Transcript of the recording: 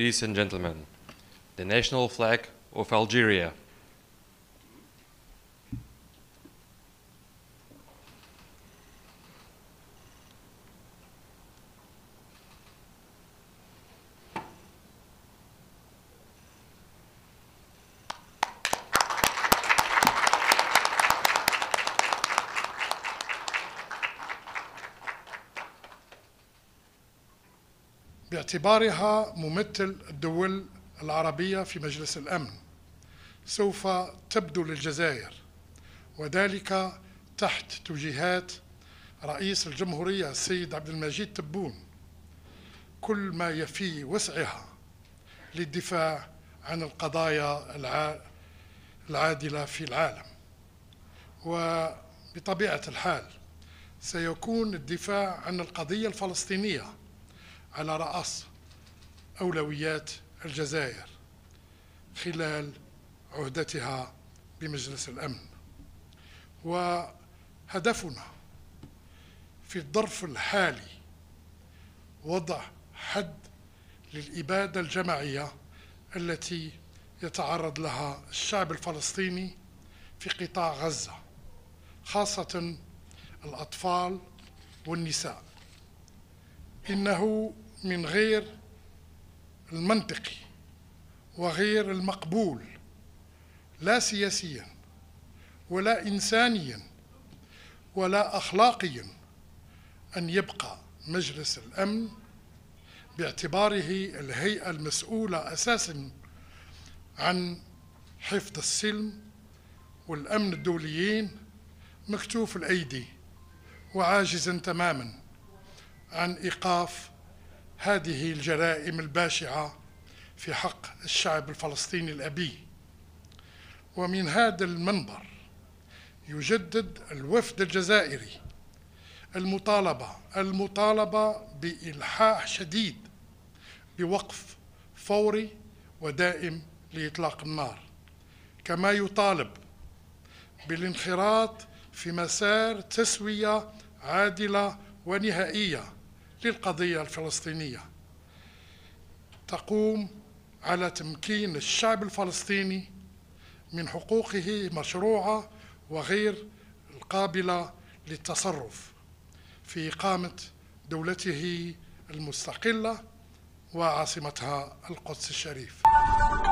Ladies and gentlemen, the national flag of Algeria. باعتبارها ممثل الدول العربية في مجلس الأمن، سوف تبدو للجزائر، وذلك تحت توجيهات رئيس الجمهورية السيد عبد المجيد تبون، كل ما يفي وسعها للدفاع عن القضايا العادلة في العالم. وبطبيعة الحال سيكون الدفاع عن القضية الفلسطينية على رأس أولويات الجزائر خلال عهدتها بمجلس الأمن. وهدفنا في الظرف الحالي وضع حد للإبادة الجماعية التي يتعرض لها الشعب الفلسطيني في قطاع غزة، خاصة الأطفال والنساء. إنه من غير المنطقي وغير المقبول، لا سياسيا ولا إنسانيا ولا أخلاقيا، أن يبقى مجلس الأمن باعتباره الهيئة المسؤولة أساسا عن حفظ السلم والأمن الدوليين مكتوف الأيدي وعاجزا تماما عن إيقاف هذه الجرائم البشعة في حق الشعب الفلسطيني الأبي. ومن هذا المنبر يجدد الوفد الجزائري المطالبة بإلحاح شديد بوقف فوري ودائم لإطلاق النار، كما يطالب بالانخراط في مسار تسوية عادلة ونهائية للقضية الفلسطينية تقوم على تمكين الشعب الفلسطيني من حقوقه مشروعة وغير القابلة للتصرف في إقامة دولته المستقلة وعاصمتها القدس الشريف.